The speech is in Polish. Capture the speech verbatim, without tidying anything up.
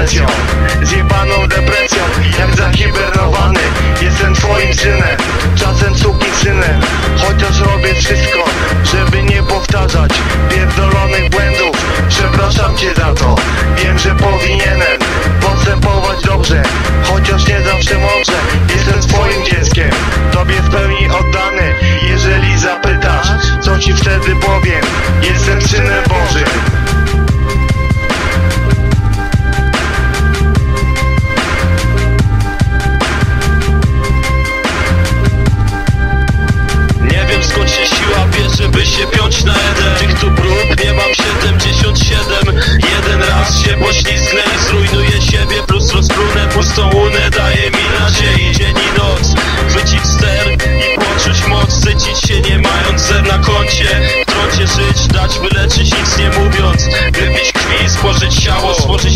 obsesją, zjebaną depresją. Jak zahibernowany jestem twoim synem, czasem sukisynem. Chociaż robię wszystko, żeby nie powtarzać pierdolonych błędów. Przepraszam cię za to, wiem, że powinienem postępować dobrze, chociaż nie zawsze mądrze. Jestem twoim dzieckiem, tobie w pełni oddany. Jeżeli zapytasz, co ci wtedy powiem, jestem synem Bożym. Nie wiem, skąd się siła bierze, by się piąć na jeden. Tych tu prób nie mam siedemdziesiąt siedem. Jeden raz się poślizgnę i zrujnuję siebie, plus rozplunę pustą łunę. Daje mi nadziei dzień i noc, chwycić ster i poczuć moc. Sycić się nie mając zer na koncie, w trącie żyć, dać wyleczyć nic nie mówiąc. Wypić krwi, spożyć ciało, stworzyć